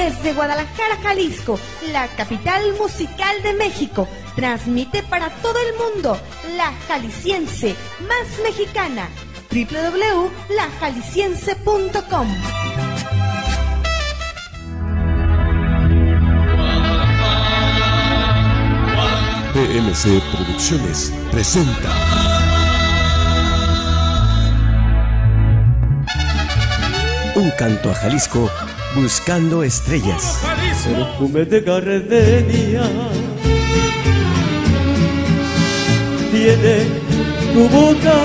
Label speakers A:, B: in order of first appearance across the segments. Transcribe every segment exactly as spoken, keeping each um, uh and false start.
A: desde Guadalajara, Jalisco, la capital musical de México, transmite para todo el mundo la jalisciense más mexicana, doble u doble u doble u punto la jalisciense punto com.
B: P M C Producciones presenta Un canto a Jalisco buscando estrellas.
C: Perfume de gardenia tiene tu boca,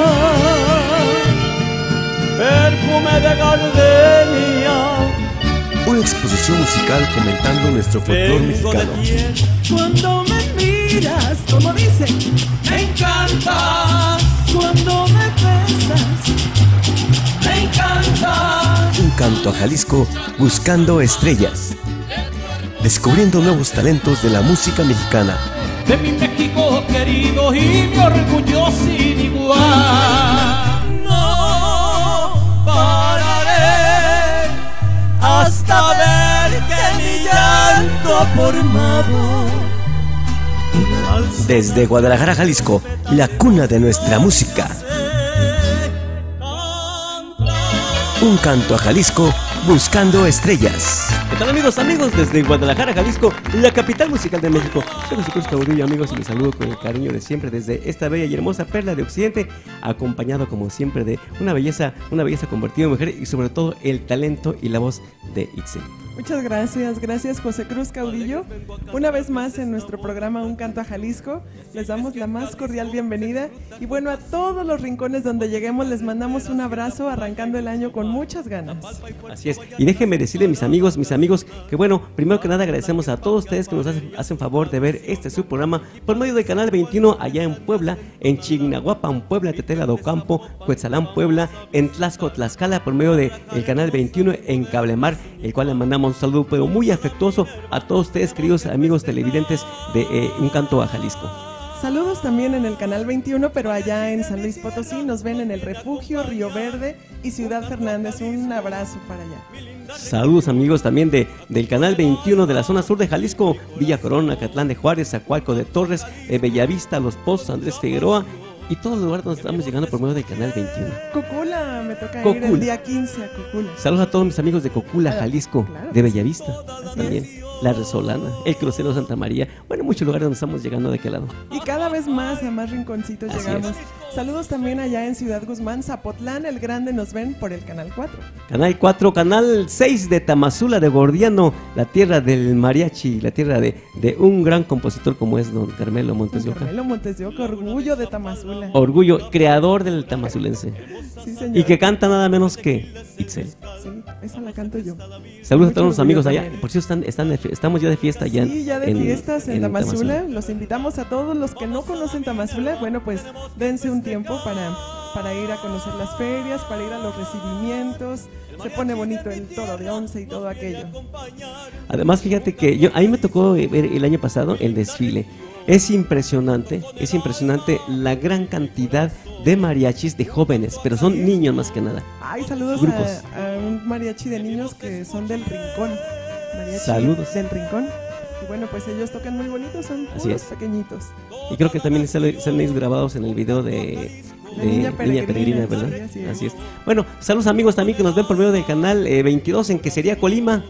C: perfume de gardenia.
B: Una exposición musical comentando nuestro folclore mexicano.
D: Cuando me miras, como dice, me encanta. Cuando me besas, me encanta.
B: Un canto a Jalisco buscando estrellas. Descubriendo nuevos talentos de la música mexicana.
D: De mi México querido y mi orgullo sin igual. No pararé hasta ver que mi llanto ha formado.
B: Desde Guadalajara, Jalisco, la cuna de nuestra música. Un canto a Jalisco buscando estrellas.
C: ¿Qué tal, amigos? Amigos, desde Guadalajara, Jalisco, la capital musical de México. Soy José Cruz Caudillo, amigos, y les saludo con el cariño de siempre desde esta bella y hermosa perla de Occidente, acompañado como siempre de una belleza, una belleza convertida en mujer y sobre todo el talento y la voz de Itzel.
E: Muchas gracias, gracias José Cruz Caudillo. Una vez más en nuestro programa Un Canto a Jalisco, les damos la más cordial bienvenida y bueno, a todos los rincones donde lleguemos les mandamos un abrazo arrancando el año con muchas ganas.
C: Así es, y déjenme decirles mis amigos, mis amigos, que bueno, primero que nada agradecemos a todos ustedes que nos hacen, hacen favor de ver este su programa por medio del Canal veintiuno allá en Puebla, en Chignahuapan, Puebla, Tetela do Campo, Cuetzalán, Puebla, en Tlaxco, Tlaxcala, por medio del Canal veintiuno en Cablemar, el cual le mandamos un saludo pero muy afectuoso a todos ustedes, queridos amigos televidentes de eh, Un Canto a Jalisco.
E: Saludos también en el Canal veintiuno, pero allá en San Luis Potosí nos ven en El Refugio, Río Verde y Ciudad Fernández. Un abrazo para allá.
C: Saludos amigos también de, del Canal veintiuno de la zona sur de Jalisco, Villa Corona, Catlán de Juárez, Zacualco de Torres, eh, Bellavista, Los Pozos, Andrés Figueroa y todos los lugares donde estamos llegando por medio del Canal veintiuno.
E: Cocula, me toca
C: Cocula.
E: ir el día quince a Cocula.
C: Saludos a todos mis amigos de Cocula,
E: Claro,
C: Jalisco,
E: claro.
C: de Bellavista
E: Así
C: también.
E: es.
C: La Resolana, el Crucero Santa María, bueno, muchos lugares donde estamos llegando de aquel lado.
E: Y cada vez más a más rinconcitos
C: Así
E: llegamos.
C: es.
E: Saludos también allá en Ciudad Guzmán, Zapotlán, el Grande nos ven por el Canal cuatro.
C: Canal cuatro, Canal seis de Tamazula de Gordiano, la tierra del mariachi, la tierra de, de un gran compositor como es don Carmelo Montes de Oca.
E: Carmelo Montes de Oca, orgullo de Tamazula.
C: Orgullo, creador del tamazulense.
E: Sí, señor.
C: Y que canta nada menos que Itzel.
E: Sí, esa la canto yo.
C: Saludos a
E: Mucho
C: todos los
E: orgullo
C: amigos allá.
E: también.
C: Por cierto, están, están de fie- estamos ya de fiesta allá.
E: Sí, ya de
C: en-
E: fiestas en,
C: en
E: Tamazula. Los invitamos a todos los que no conocen Tamazula. Bueno, pues dense un tiempo para, para ir a conocer las ferias, para ir a los recibimientos. Se pone bonito el toro de once y todo aquello.
C: Además, fíjate que yo a mí me tocó ver el año pasado el desfile. Es impresionante, es impresionante la gran cantidad de mariachis de jóvenes, pero son niños más que nada.
E: Ay, saludos
C: Grupos.
E: a, a un mariachi de niños que son del Rincón. Mariachi
C: Saludos.
E: del Rincón. Y bueno, pues ellos tocan muy bonitos, son
C: Así
E: puros
C: es.
E: pequeñitos.
C: Y creo que también salen salen ellos grabados en el video de,
E: De Niña Peregrina,
C: ¿verdad?
E: sí, así es.
C: Así es. Bueno, saludos amigos también que nos ven por medio del canal eh, veintidós en que sería Colima.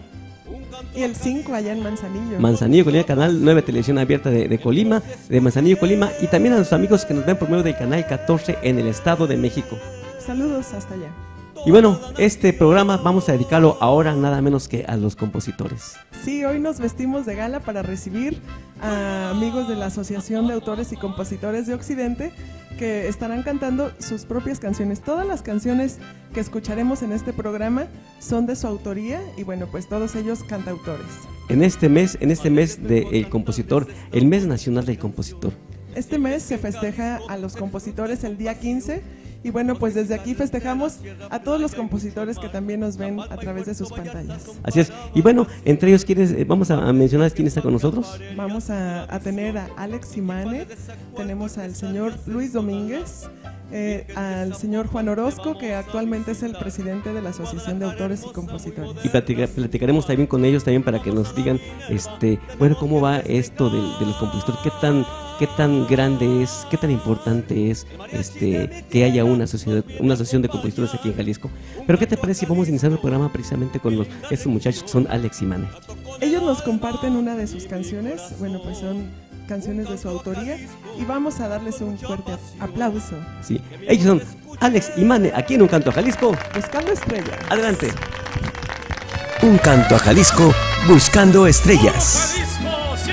E: Y el cinco allá en Manzanillo.
C: Manzanillo, Colima, Canal nueve, Televisión Abierta de, de Colima, de Manzanillo, Colima, y también a los amigos que nos ven por medio del Canal catorce en el Estado de México.
E: Saludos hasta allá.
C: Y bueno, este programa vamos a dedicarlo ahora nada menos que a los compositores.
E: Sí, hoy nos vestimos de gala para recibir a amigos de la Asociación de Autores y Compositores de Occidente que estarán cantando sus propias canciones. Todas las canciones que escucharemos en este programa son de su autoría y bueno, pues todos ellos cantautores.
C: En este mes, en este mes del compositor, el mes nacional del compositor.
E: Este mes se festeja a los compositores el día quince y bueno, pues desde aquí festejamos a todos los compositores que también nos ven a través de sus pantallas.
C: Así es. Y bueno, entre ellos, ¿quiénes, eh, vamos a, a mencionar quién está con nosotros?
E: Vamos a, a tener a Alex Simane, tenemos al señor Luis Domínguez, eh, al señor Juan Orozco, que actualmente es el presidente de la Asociación de Autores y Compositores.
C: Y platica, platicaremos también con ellos también para que nos digan, este, bueno, cómo va esto de, de los compositores, qué tan, qué tan grande es, qué tan importante es, este, que haya una sociedad, una asociación de compositores aquí en Jalisco. Pero ¿qué te parece si vamos a iniciar el programa precisamente con los, estos muchachos que son Alex y Mane?
E: Ellos nos comparten una de sus canciones, bueno, pues son canciones de su autoría, y vamos a darles un fuerte aplauso.
C: Sí, ellos son Alex y Mane, aquí en Un Canto a Jalisco,
E: Buscando Estrellas.
C: Adelante.
B: Un canto a Jalisco, buscando estrellas.
D: Jalisco, sí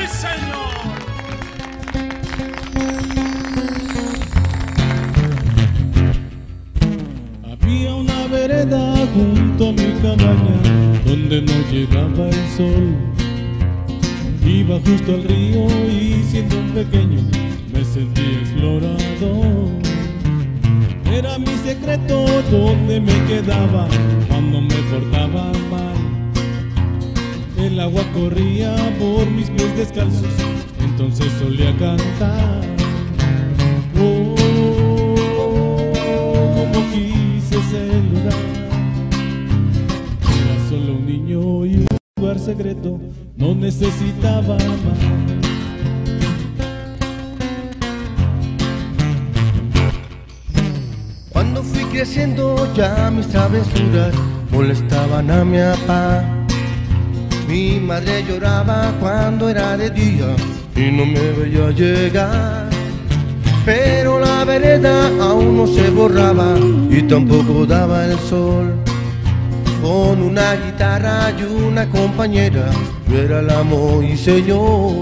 D: señor. Había una vereda junto a mi cabaña donde no llegaba el sol. Iba justo al río y siendo un pequeño me sentí explorador. Era mi secreto donde me quedaba cuando me portaba mal. El agua corría por mis pies descalzos, entonces solía cantar. Oh, como quise ese lugar. Era solo un niño y un lugar secreto, no necesitaba más.
F: Cuando fui creciendo ya mis travesuras molestaban a mi papá. Mi madre lloraba cuando era de día y no me veía llegar. Pero la vereda aún no se borraba y tampoco daba el sol. Con una guitarra y una compañera, yo era el amo y señor.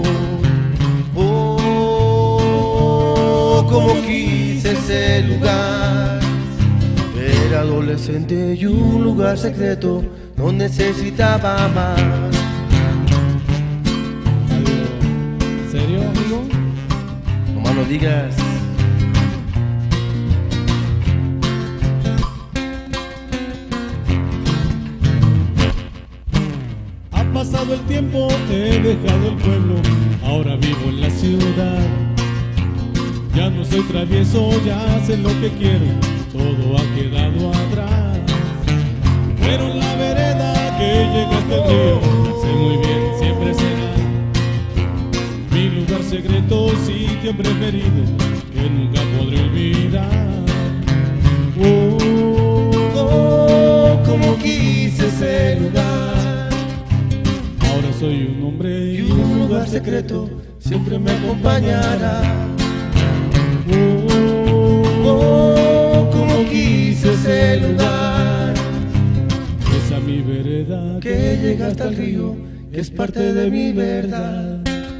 F: Oh, como quise ese lugar. Era adolescente y un lugar secreto, no necesitaba más.
D: ¿En serio, amigo?
F: Nomás no digas.
D: Pasado el tiempo, he dejado el pueblo, ahora vivo en la ciudad. Ya no soy travieso, ya sé lo que quiero, todo ha quedado atrás. Pero en la vereda que llega hasta el río, sé muy bien, siempre será mi lugar secreto, sitio preferido, que nunca podré olvidar. Oh,
F: Oh, como quise ese lugar.
D: ahora soy un hombre
F: Y un lugar secreto siempre me acompañará. Oh, como quise ese lugar.
D: Esa mi vereda
F: Que llega hasta el río, que es parte de mi verdad.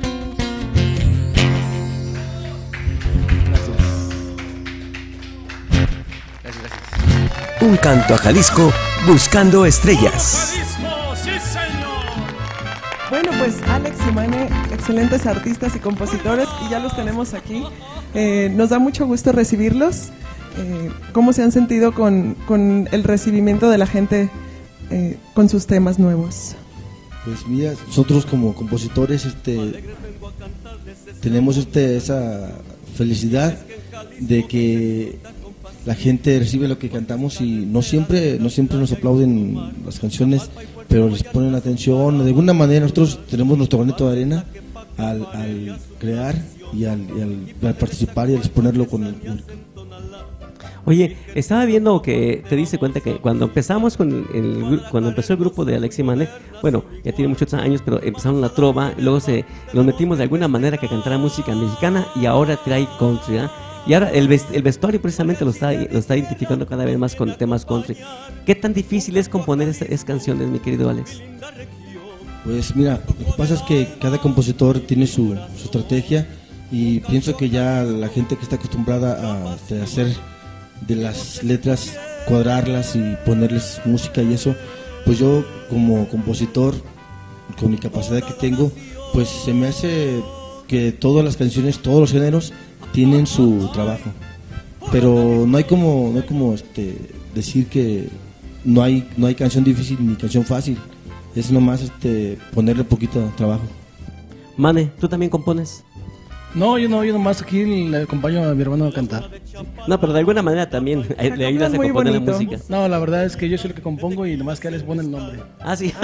B: Un canto a Jalisco, buscando estrellas.
D: Jalisco, sí señor.
E: Bueno, pues Alex y Mane, excelentes artistas y compositores, y ya los tenemos aquí. Eh, nos da mucho gusto recibirlos. Eh, ¿Cómo se han sentido con, con el recibimiento de la gente eh, con sus temas nuevos?
G: Pues mira, nosotros como compositores este, tenemos este, esa felicidad de que la gente recibe lo que cantamos y no siempre, no siempre nos aplauden las canciones, pero les ponen atención. De alguna manera nosotros tenemos nuestro granito de arena al, al crear y al, y al, al participar y al exponerlo con el público.
C: Oye, estaba viendo que te diste cuenta que cuando empezamos con el, el- cuando empezó el grupo de Alex y Mane, bueno, ya tiene muchos años, pero empezaron la trova, y luego se nos metimos de alguna manera que cantara música mexicana y ahora trae country, ¿ah? Y ahora el, ves- el vestuario precisamente lo está, lo está identificando cada vez más con temas country. ¿Qué tan difícil es componer estas estas canciones, mi querido Alex?
G: Pues mira, lo que pasa es que cada compositor tiene su, su estrategia y pienso que ya la gente que está acostumbrada a este, hacer de las letras, cuadrarlas y ponerles música y eso, pues yo como compositor, con mi capacidad que tengo, pues se me hace que todas las canciones, todos los géneros tienen su trabajo, pero no hay como, no hay como este, decir que no hay, no hay canción difícil ni canción fácil. Es nomás este, ponerle poquito de trabajo.
C: Mane, ¿tú también compones?
H: No, yo no, yo nomás aquí le acompaño a mi hermano a cantar.
C: No, pero de alguna manera también eh, le ayudas a
E: muy
C: componer la
E: bonito.
C: música.
H: No, la verdad es que yo soy el que compongo y nomás que les pone el nombre.
C: Ah, sí.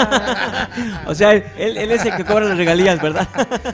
C: O sea, él, él es el que cobra las regalías, ¿verdad?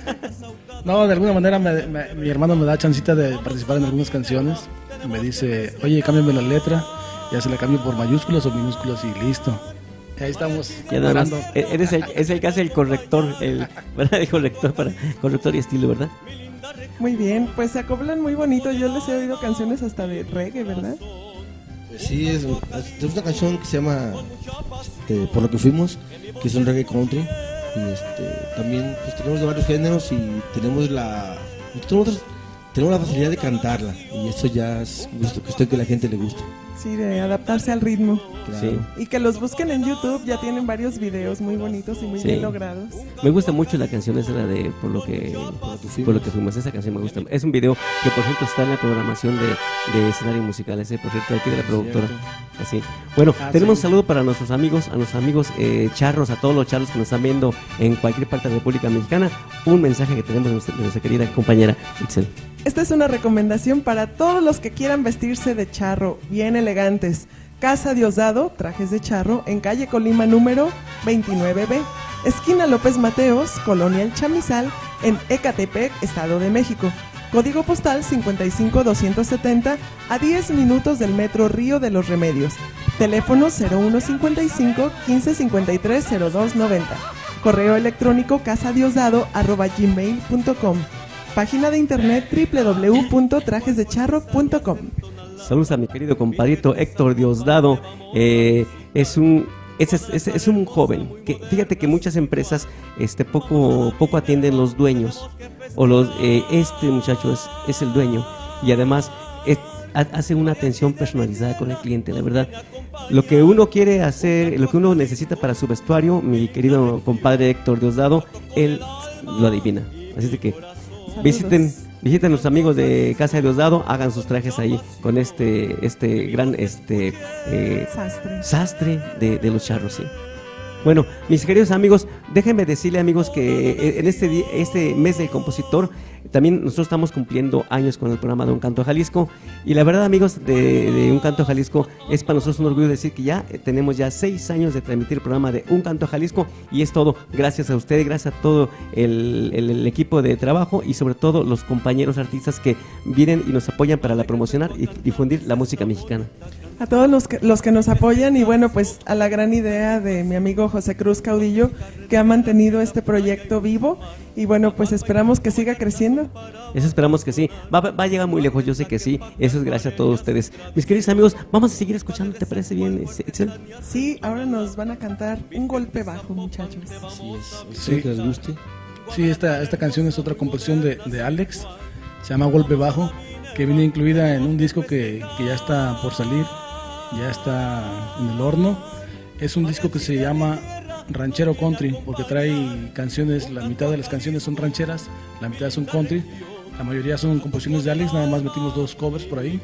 H: No, de alguna manera me- me- mi hermano me da chancita de participar en algunas canciones. Y me dice, oye, cámbiame la letra. Ya se la cambio por mayúsculas o minúsculas y listo. Y ahí estamos.
C: Ya nada más,
H: usando.
C: e- eres el, es el que hace el corrector, el, ¿verdad? El corrector para corrector y estilo, ¿verdad?
E: Muy bien, pues se acoplan muy bonito. Yo les he oído canciones hasta de reggae, ¿verdad?
G: Pues sí, es, es una canción que se llama este, Por lo que fuimos, que es un reggae country. Y este, también pues, tenemos de varios géneros y tenemos la tenemos, tenemos la facilidad de cantarla. Y eso ya es gusto, cuestión que a la gente le guste.
E: Sí, de adaptarse al ritmo.
G: Claro.
C: Sí.
E: Y que los busquen en YouTube, ya tienen varios videos muy bonitos y muy
C: Sí.
E: bien logrados.
C: Me gusta mucho la canción esa de Por lo que
G: Por lo que fuimos.
C: por lo que fuimos. Esa canción me gusta. Es un video que por cierto está en la programación de, de escenario musical, ese por cierto aquí de la productora. Así. Bueno,
H: Ah,
C: tenemos
H: sí.
C: un saludo para nuestros amigos, a nuestros amigos eh, charros, a todos los charros que nos están viendo en cualquier parte de la República Mexicana. Un mensaje que tenemos de nuestra, de nuestra querida compañera Itzel.
E: Esta es una recomendación para todos los que quieran vestirse de charro, bien elegantes. Casa Diosdado, trajes de charro, en calle Colima número veintinueve B, esquina López Mateos, Colonia El Chamizal, en Ecatepec, Estado de México. Código postal cincuenta y cinco doscientos setenta, a diez minutos del metro Río de los Remedios. Teléfono cero uno cincuenta y cinco, quince cincuenta y tres, cero dos noventa. Correo electrónico casadiosdado arroba gmail punto com. Página de internet doble u doble u doble u punto trajes de charro punto com.
C: Saludos a mi querido compadrito Héctor Diosdado. Eh, es un es, es, es un joven que fíjate que muchas empresas este poco poco atienden los dueños o los eh, este muchacho es, es el dueño y además es, ha- hace una atención personalizada con el cliente. La verdad, lo que uno quiere hacer, lo que uno necesita para su vestuario, mi querido compadre Héctor Diosdado, él lo adivina. Así de que visiten visiten a los amigos de Casa de Diosdado, hagan sus trajes ahí con este este gran este eh,
E: Sastre.
C: sastre de, de los charros, sí. Bueno, mis queridos amigos, déjenme decirle amigos que en este, di- este mes del compositor también nosotros estamos cumpliendo años con el programa de Un Canto a Jalisco y la verdad amigos de, de Un Canto a Jalisco es para nosotros un orgullo decir que ya eh, tenemos ya seis años de transmitir el programa de Un Canto a Jalisco y es todo gracias a ustedes, gracias a todo el, el- el equipo de trabajo y sobre todo los compañeros artistas que vienen y nos apoyan para la promocionar y difundir la música mexicana.
E: A todos los que, los que nos apoyan y bueno, pues a la gran idea de mi amigo José Cruz Caudillo que ha mantenido este proyecto vivo y bueno, pues esperamos que siga creciendo.
C: Eso esperamos que sí. Va, va a llegar muy lejos, yo sé que sí. Eso es gracias a todos ustedes. Mis queridos amigos, vamos a seguir escuchando. ¿Te parece bien, Itzel?
E: Sí, ahora nos van a cantar Un Golpe Bajo, muchachos.
G: Así es.
H: Sí.
G: Espero que les guste.
H: Sí, esta, esta canción es otra composición de, de Alex. Se llama Golpe Bajo, que viene incluida en un disco que, que ya está por salir. Ya está en el horno. Es un disco que se llama Ranchero Country, porque trae canciones, la mitad de las canciones son rancheras, la mitad son country, la mayoría son composiciones de Alex, nada más metimos dos covers por ahí.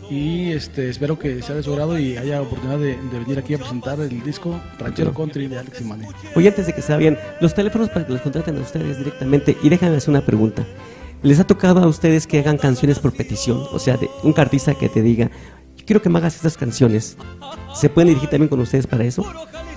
H: Y este, espero que sea de su agrado y haya oportunidad de, de venir aquí a presentar el disco Ranchero Country de Alex y Mane.
C: Oye, antes de que se vayan, los teléfonos para que los contraten a ustedes directamente. Y déjenme hacer una pregunta. ¿Les ha tocado a ustedes que hagan canciones por petición? O sea, de un artista que te diga, quiero que me hagas estas canciones. ¿Se pueden dirigir también con ustedes para eso?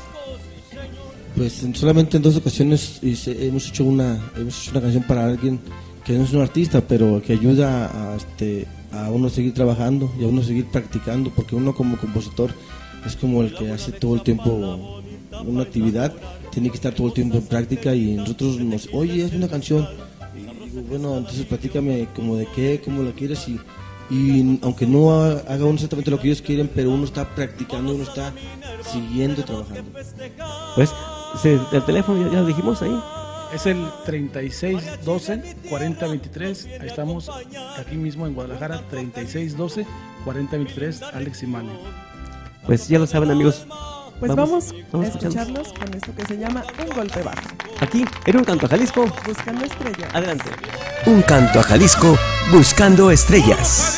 G: Pues en- solamente en dos ocasiones hice- hemos hecho una hemos hecho una canción para alguien que no es un artista, pero que ayuda a, este, a uno seguir trabajando y a uno seguir practicando, porque uno como compositor es como el que hace todo el tiempo una actividad, tiene que estar todo el tiempo en práctica y nosotros nos, oye, haz una canción. Y digo, bueno, entonces platícame como de qué, cómo la quieres y, y aunque no ha- haga uno exactamente lo que ellos quieren, pero uno está practicando, uno está siguiendo trabajando.
C: Pues, se- el teléfono ya, ya lo dijimos ahí.
H: Es el treinta y seis doce cuarenta veintitrés. Ahí estamos, aquí mismo en Guadalajara, treinta y seis doce cuarenta veintitrés, Alex y Mane.
C: Pues ya lo saben amigos.
E: Pues vamos,
C: vamos
E: a
C: a escucharlos.
E: escucharlos con esto que se llama Un Golpe Bajo.
C: Aquí, en Un Canto a Jalisco.
E: Buscando estrellas.
C: Adelante.
B: Un canto a Jalisco buscando estrellas.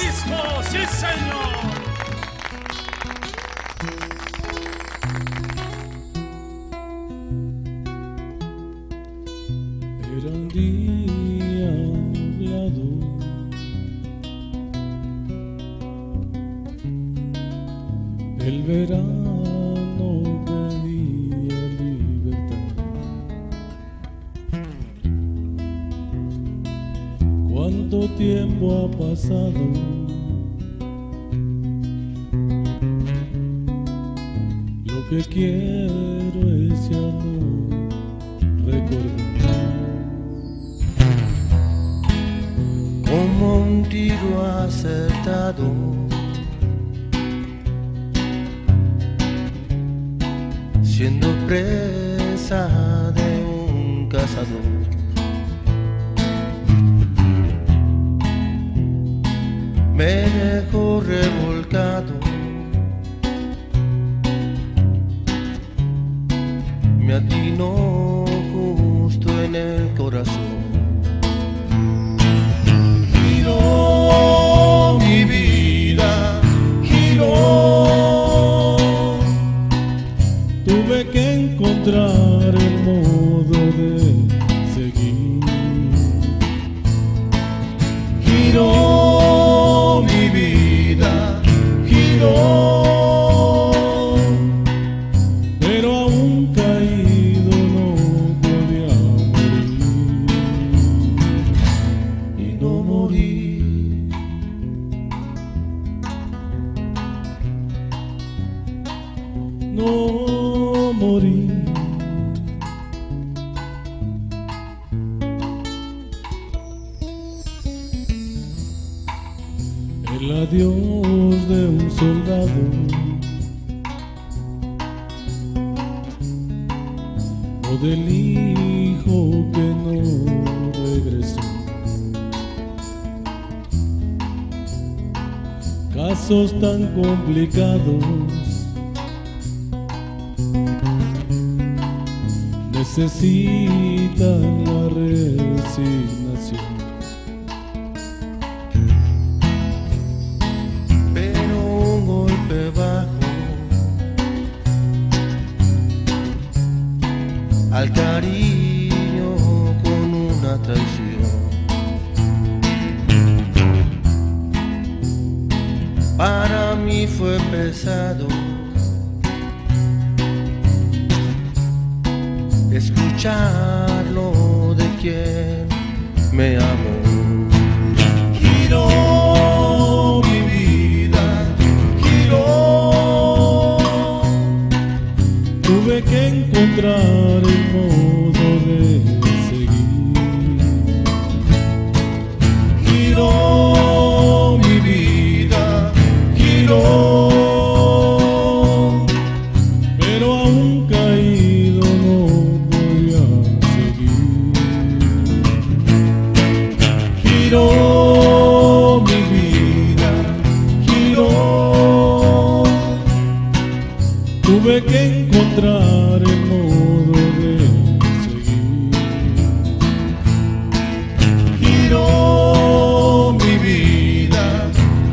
D: Era un día nublado, Tanto tiempo ha pasado, lo que quiero es ya no recordar.
F: Como un tiro acertado, siendo presa de un cazador. Me dejó revolcado, me atinó justo en el corazón. Giró mi vida, giró.
D: Tuve que encontrar el modo de seguir. Giró mi vida, giró, pero aún caído no podía morir.
F: Y no morí.
D: No morí. El adiós de un soldado o del hijo que no regresó. Casos tan complicados necesitan la resignación.
F: Pero un golpe bajo al cariño con una traición. Para mí fue pesado escucharlo de quien me amó. Giró mi vida, giró.
D: Tuve que encontrar el modo de seguir.
F: Giró mi vida, giró.
D: Pero aún caído no podía seguir.
F: Giró mi vida, giró.
D: Tuve que encontrar el modo de seguir.
F: Giró mi vida,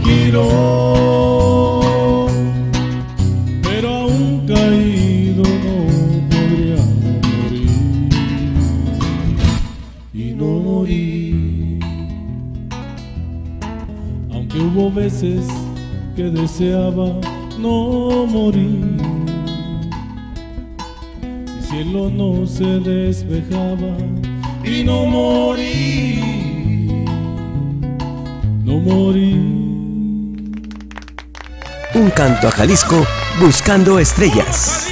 F: giró.
D: Pero aún caído no podría morir.
F: Y no morí.
D: Aunque hubo veces que deseaba no morir, mi cielo no se despejaba y no morí, no morí.
B: Un canto a Jalisco buscando estrellas.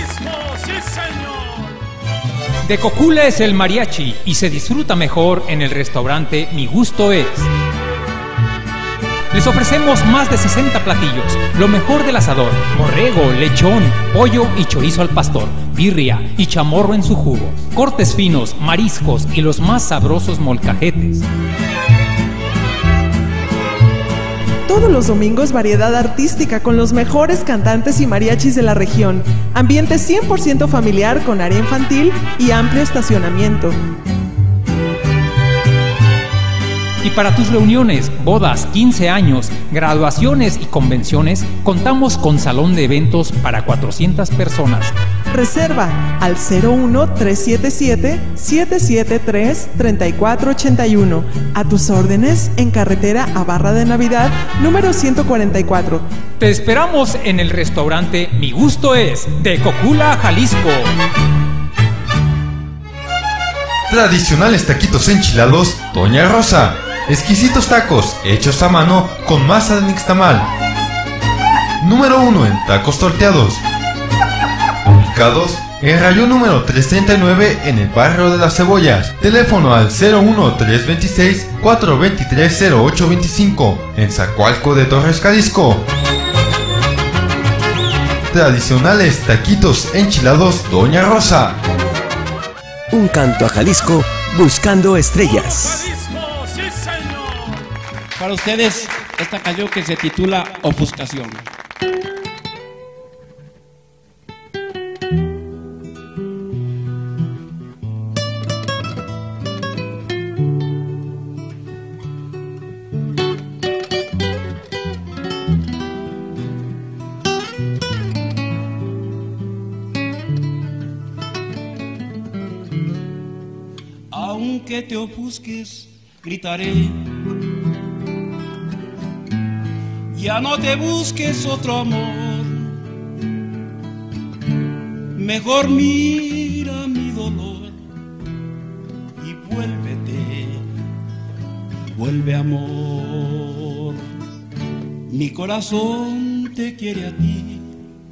I: De Cocula es el mariachi y se disfruta mejor en el restaurante Mi Gusto Es. Les ofrecemos más de sesenta platillos, lo mejor del asador: borrego, lechón, pollo y chorizo al pastor, birria y chamorro en su jugo, cortes finos, mariscos y los más sabrosos molcajetes.
E: Todos los domingos variedad artística con los mejores cantantes y mariachis de la región. Ambiente cien por ciento familiar con área infantil y amplio estacionamiento.
I: Y para tus reuniones, bodas, quince años, graduaciones y convenciones, contamos con salón de eventos para cuatrocientas personas.
E: Reserva al cero uno tres siete siete, siete siete tres, tres cuatro ocho uno. A tus órdenes en carretera a Barra de Navidad, número ciento cuarenta y cuatro.
I: Te esperamos en el restaurante Mi Gusto Es, de Cocula, Jalisco.
J: Tradicionales taquitos enchilados Doña Rosa. exquisitos tacos hechos a mano con masa de nixtamal. Número uno en tacos torteados. Ubicados en rayón número trescientos treinta y nueve en el barrio de Las Cebollas. Teléfono al cero uno tres veintiséis, cuatro veintitrés, cero ocho veinticinco en Zacualco de Torres, Jalisco. Tradicionales taquitos enchilados Doña Rosa.
B: Un canto a Jalisco buscando estrellas.
K: Para ustedes, esta canción que se titula Ofuscación.
L: Aunque te ofusques, gritaré. Ya no te busques otro amor. Mejor mira mi dolor y vuélvete, vuelve amor. Mi corazón te quiere a ti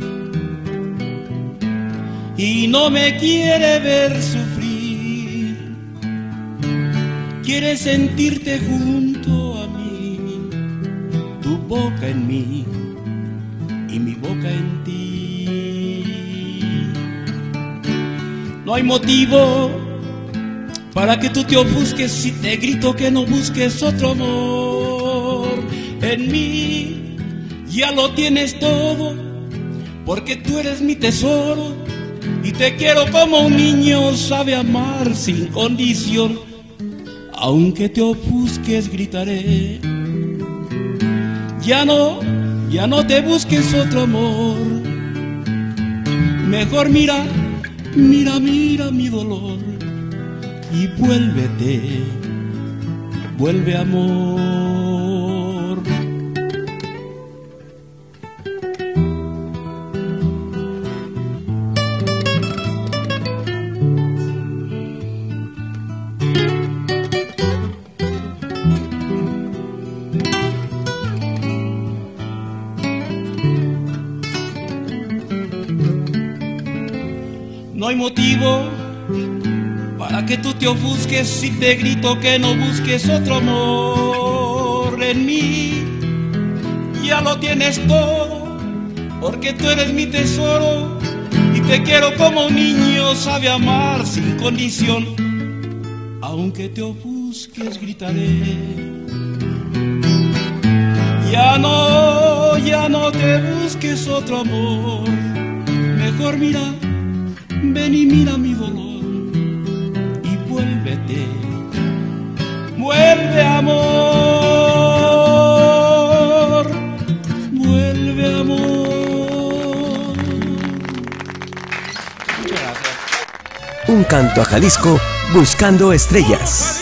L: y no me quiere ver sufrir. Quiere sentirte junto a mí, tu boca en mí y mi boca en ti. No hay motivo para que tú te ofusques si te grito que no busques otro amor. En mí ya lo tienes todo, porque tú eres mi tesoro y te quiero como un niño sabe amar sin condición. Aunque te ofusques, gritaré. Ya no, ya no te busques otro amor. Mejor mira, mira, mira mi dolor y vuélvete, vuelve amor. No hay motivo para que tú te ofusques si te grito que no busques otro amor. En mí ya lo tienes todo, porque tú eres mi tesoro y te quiero como un niño sabe amar sin condición. Aunque te ofusques, gritaré. Ya no, ya no te busques otro amor. Mejor mira, ven y mira mi dolor y vuélvete, vuelve amor, vuelve amor.
K: Muchas gracias.
B: Un canto a Jalisco buscando estrellas.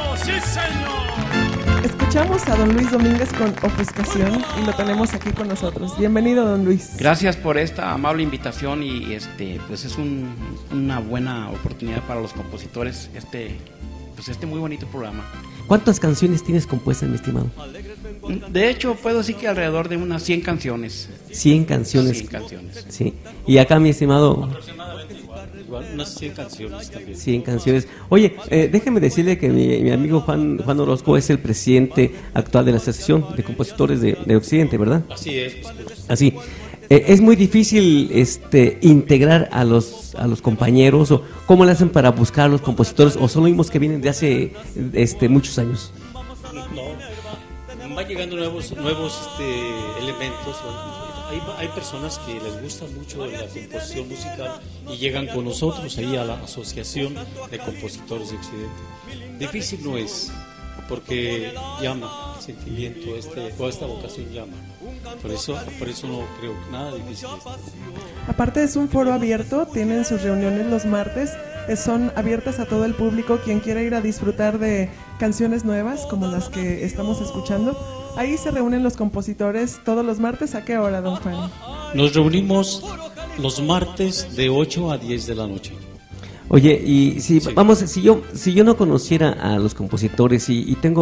E: Escuchamos a don Luis Domínguez con Ofuscación y lo tenemos aquí con nosotros. Bienvenido, don Luis.
K: Gracias por esta amable invitación y este pues es un, una buena oportunidad para los compositores este pues este muy bonito programa.
C: ¿Cuántas canciones tienes compuestas, mi estimado?
K: De hecho, puedo decir que alrededor de unas cien canciones.
C: cien canciones.
K: cien canciones.
C: Sí. Y acá, mi estimado,
M: igual unas cien canciones también.
C: cien canciones. Oye, eh, déjeme decirle que mi, mi amigo Juan, Juan Orozco es el presidente actual de la Asociación de Compositores de, de Occidente, ¿verdad?
M: Así es.
C: Así. Eh, es muy difícil este, integrar a los, a los compañeros, o cómo le hacen para buscar a los compositores, o son los mismos que vienen de hace este, muchos años.
M: No, van llegando nuevos, nuevos este, elementos. Hay, hay personas que les gusta mucho la composición musical y llegan con nosotros ahí a la Asociación de Compositores de Occidente. Difícil no es, porque llama el sentimiento, este, o esta vocación llama. Por eso, por eso no creo que nada difícil es.
E: Aparte es un foro abierto, tienen sus reuniones los martes, eh, son abiertas a todo el público, quien quiera ir a disfrutar de canciones nuevas como las que estamos escuchando. Ahí se reúnen los compositores todos los martes. ¿A qué hora, don Juan?
M: Nos reunimos los martes de ocho a diez de la noche.
C: Oye, y si sí. vamos, si yo si yo no conociera a los compositores y, y tengo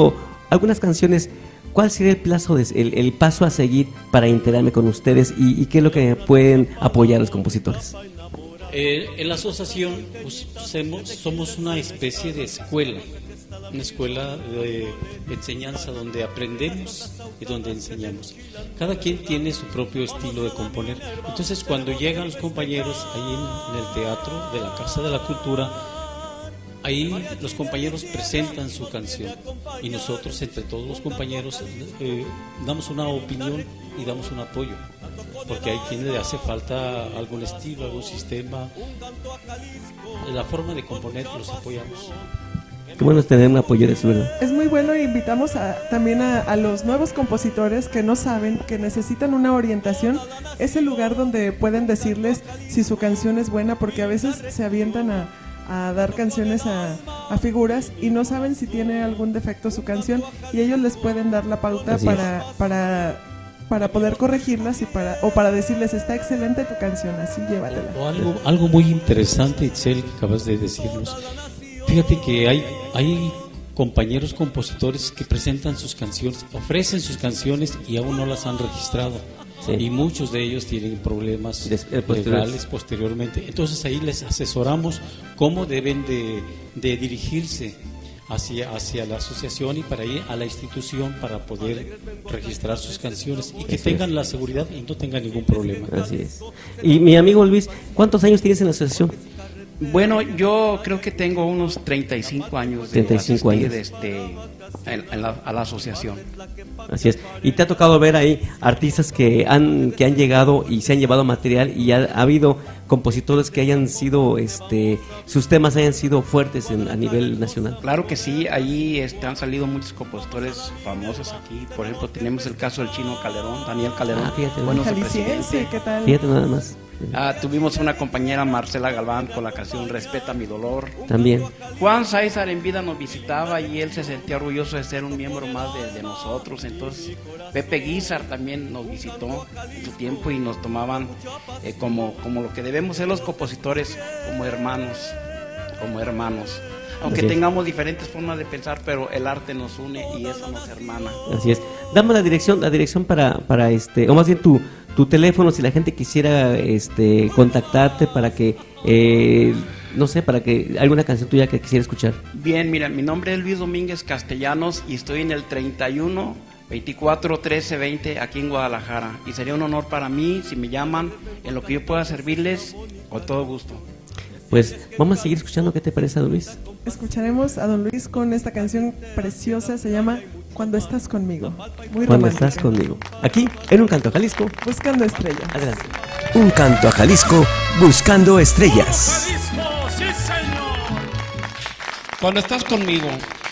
C: algunas canciones, ¿cuál sería el plazo, de, el, el paso a seguir para integrarme con ustedes y, y qué es lo que pueden apoyar los compositores?
M: Eh, en la asociación pues, somos, somos una especie de escuela, una escuela de enseñanza donde aprendemos y donde enseñamos. Cada quien tiene su propio estilo de componer. Entonces, cuando llegan los compañeros ahí en, en el teatro de la Casa de la Cultura, ahí los compañeros presentan su canción y nosotros, entre todos los compañeros, eh, damos una opinión y damos un apoyo, porque hay quien le hace falta algún estilo, algún sistema, la forma de componer, los apoyamos.
C: Qué bueno es tener un apoyo de eso, ¿verdad?
E: Es muy bueno e invitamos a, también a, a los nuevos compositores que no saben, que necesitan una orientación. Es el lugar donde pueden decirles si su canción es buena, porque a veces se avientan a, a dar canciones a, a figuras y no saben si tiene algún defecto su canción, y ellos les pueden dar la pauta para, para, para poder corregirlas y para, o para decirles, está excelente tu canción, así llévatela.
M: O algo, algo muy interesante, Itzel, que acabas de decirnos. Fíjate que hay, hay compañeros compositores que presentan sus canciones, ofrecen sus canciones y aún no las han registrado. Sí. Y muchos de ellos tienen problemas Des, eh, legales posteriormente. Entonces ahí les asesoramos cómo deben de, de dirigirse hacia, hacia la asociación y para ir a la institución para poder registrar sus canciones y que Eso tengan es. la seguridad y no tengan ningún problema.
C: Así es. Y mi amigo Luis, ¿cuántos años tienes en la asociación?
K: Bueno, yo creo que tengo unos treinta y cinco años de
C: treinta y cinco años.
K: Este, en, en la, a la asociación.
C: Así es. Y te ha tocado ver ahí artistas que han que han llegado y se han llevado material, y ha, ha habido compositores que hayan sido, este, sus temas hayan sido fuertes en, a nivel nacional.
K: Claro que sí, ahí este, han salido muchos compositores famosos aquí. Por ejemplo, tenemos el caso del Chino Calderón, Daniel Calderón.
C: Ah, fíjate,
K: bueno,
E: Jalisciense, ¿qué tal?
C: Fíjate nada más.
K: Ah, tuvimos una compañera, Marcela Galván, con la canción Respeta mi dolor.
C: También.
K: Juan César en vida nos visitaba y él se sentía orgulloso de ser un miembro más de, de nosotros. Entonces Pepe Guizar también nos visitó en su tiempo y nos tomaban eh, como, como lo que debemos ser los compositores, como hermanos, como hermanos. Aunque tengamos diferentes formas de pensar, pero el arte nos une y eso nos hermana.
C: Así es. Dame la dirección, la dirección para, para este, o más bien tu, tu teléfono, si la gente quisiera este, contactarte para que, eh, no sé, para que alguna canción tuya que quisiera escuchar.
K: Bien, mira, mi nombre es Luis Domínguez Castellanos y estoy en el treinta y uno, veinticuatro, trece, veinte aquí en Guadalajara. Y sería un honor para mí si me llaman en lo que yo pueda servirles, con todo gusto.
C: Pues vamos a seguir escuchando. ¿Qué te parece, don Luis?
E: Escucharemos a don Luis con esta canción preciosa, se llama Cuando estás conmigo. Muy
C: Cuando
E: romántica.
C: estás conmigo. Aquí, en Un Canto a Jalisco.
E: Buscando estrellas.
C: Adelante.
B: Un Canto a Jalisco, buscando estrellas.
L: Jalisco, sí señor. Cuando estás conmigo.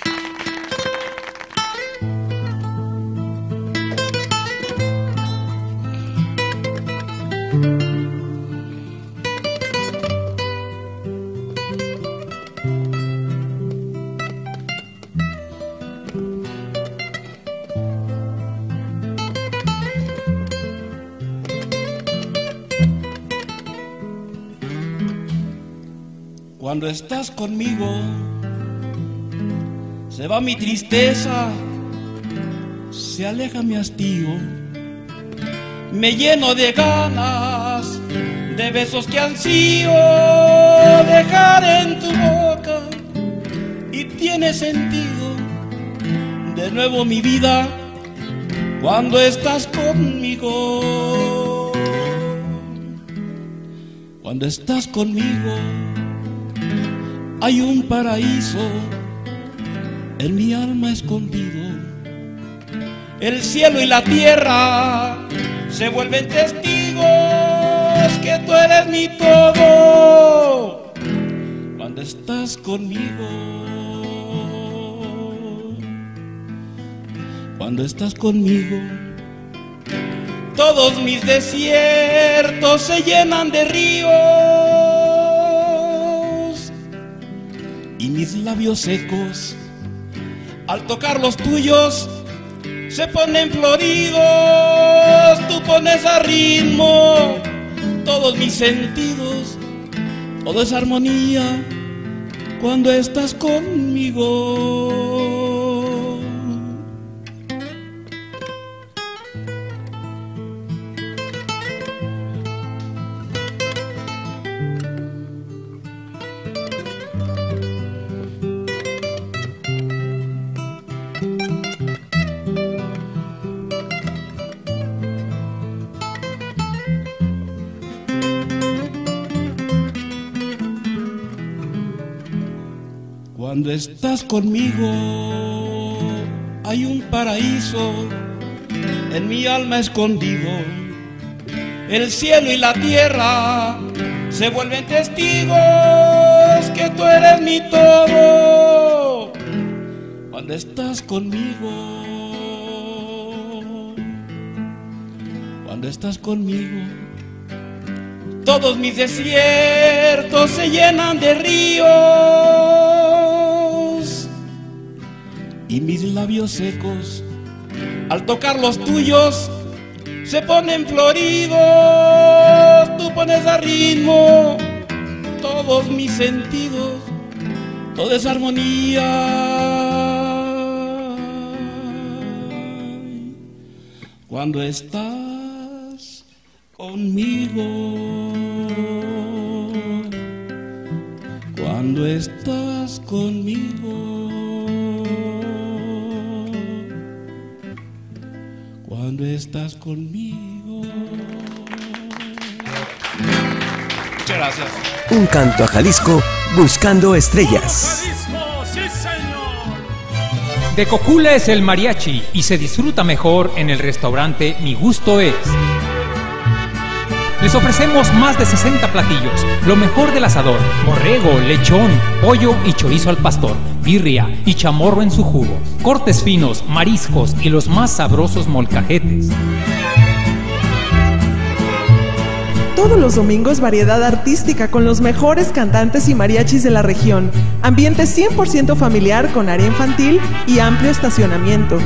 L: Cuando estás conmigo, se va mi tristeza, se aleja mi hastío, me lleno de ganas, de besos que ansío dejar en tu boca, y tiene sentido de nuevo mi vida cuando estás conmigo. Cuando estás conmigo, hay un paraíso en mi alma escondido. El cielo y la tierra se vuelven testigos que tú eres mi todo. Cuando estás conmigo, cuando estás conmigo, todos mis desiertos se llenan de ríos. Y mis labios secos, al tocar los tuyos, se ponen floridos. Tú pones a ritmo todos mis sentidos. Todo es armonía cuando estás conmigo. Cuando estás conmigo hay un paraíso en mi alma escondido. El cielo y la tierra se vuelven testigos que tú eres mi todo. Cuando estás conmigo, cuando estás conmigo, todos mis desiertos se llenan de ríos y mis labios secos al tocar los tuyos se ponen floridos. Tú pones a ritmo todos mis sentidos, toda esa armonía. Cuando estás conmigo, cuando estás conmigo, cuando estás conmigo.
K: Muchas gracias.
B: Un canto a Jalisco buscando estrellas.
I: De Cocula es el mariachi y se disfruta mejor en el restaurante Mi Gusto Es. Les ofrecemos más de sesenta platillos, lo mejor del asador: borrego, lechón, pollo y chorizo al pastor, birria y chamorro en su jugo, cortes finos, mariscos y los más sabrosos molcajetes.
E: Todos los domingos variedad artística con los mejores cantantes y mariachis de la región. Ambiente cien por ciento familiar con área infantil y amplio estacionamiento.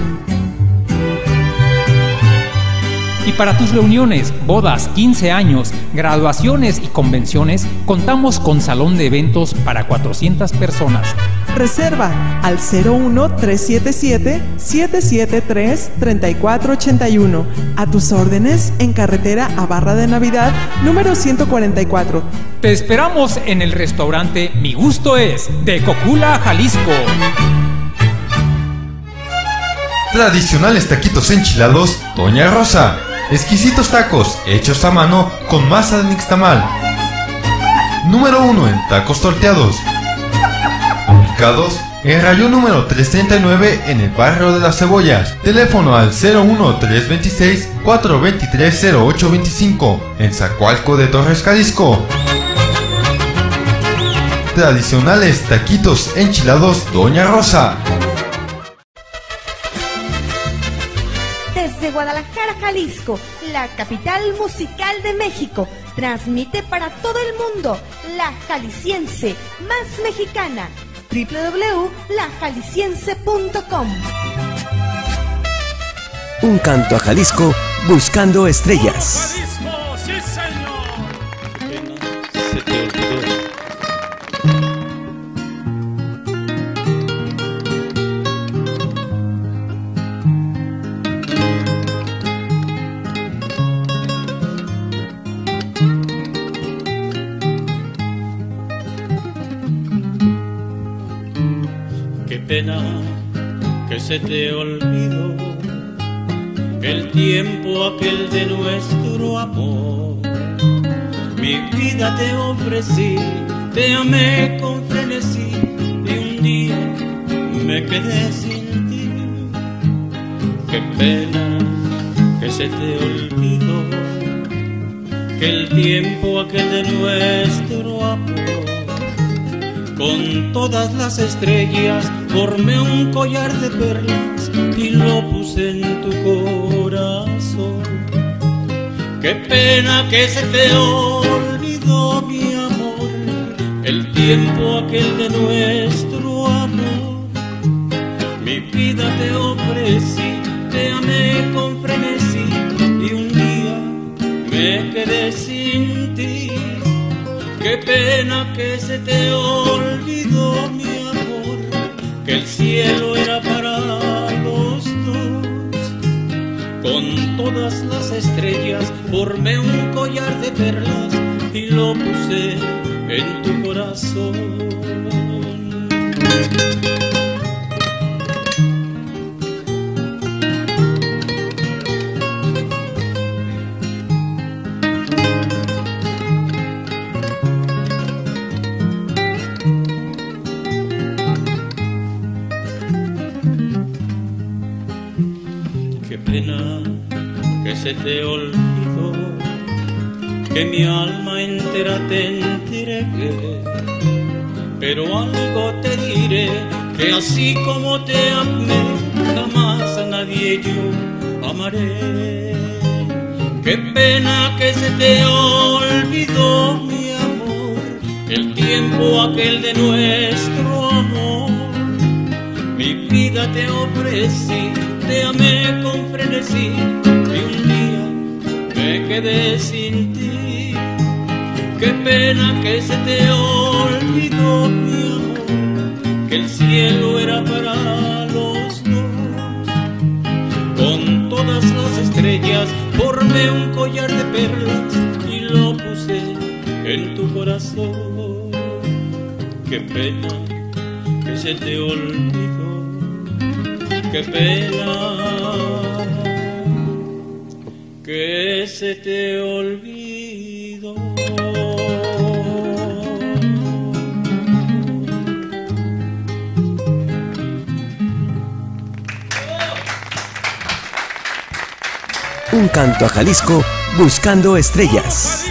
I: Y para tus reuniones, bodas, quince años, graduaciones y convenciones, contamos con salón de eventos para cuatrocientas personas.
E: Reserva al cero uno tres siete siete, siete siete tres, tres cuatro ocho uno. A tus órdenes en carretera a Barra de Navidad, número ciento cuarenta y cuatro.
I: Te esperamos en el restaurante Mi Gusto Es, de Cocula, Jalisco.
J: Tradicionales taquitos enchilados Doña Rosa. Exquisitos tacos hechos a mano con masa de nixtamal. Número uno en tacos torteados. Ubicados en rayón número trescientos treinta y nueve en el barrio de Las Cebollas. Teléfono al cero uno tres dos seis, cuatro dos tres, cero ocho dos cinco en Zacualco de Torres, Jalisco. Tradicionales taquitos enchilados Doña Rosa.
A: Desde Guadalajara, Jalisco, la capital musical de México, transmite para todo el mundo la jalisciense más mexicana. doble u doble u doble u punto la jalisciense punto com.
B: Un canto a Jalisco buscando estrellas.
M: Pena que se te olvidó el tiempo aquel de nuestro amor. Mi vida te ofrecí, te amé con frenesí y un día me quedé sin ti. Qué pena que se te olvidó que el tiempo aquel de nuestro amor. Con todas las estrellas formé un collar de perlas y lo puse en tu corazón. Qué pena que se te olvidó, mi amor, el tiempo aquel de nuestro amor. Mi vida te ofrecí, te amé con frenesí y un día me quedé sin ti. Qué pena que se te olvidó, mi amor, que el cielo era para los dos. Con todas las estrellas formé un collar de perlas y lo puse en tu corazón. se te olvidó que mi alma entera te entregué. Pero algo te diré, que así como te amé, jamás a nadie yo amaré. Qué pena que se te olvidó, mi amor, el tiempo aquel de nuestro amor. Mi vida te ofrecí, te amé con frenesí, y un día me quedé sin ti. Qué pena que se te olvidó, mi amor, que el cielo era para los dos. Con todas las estrellas formé un collar de perlas y lo puse en tu corazón. Qué pena que se te olvidó, qué pena que se te olvidó.
B: Un canto a Jalisco buscando estrellas.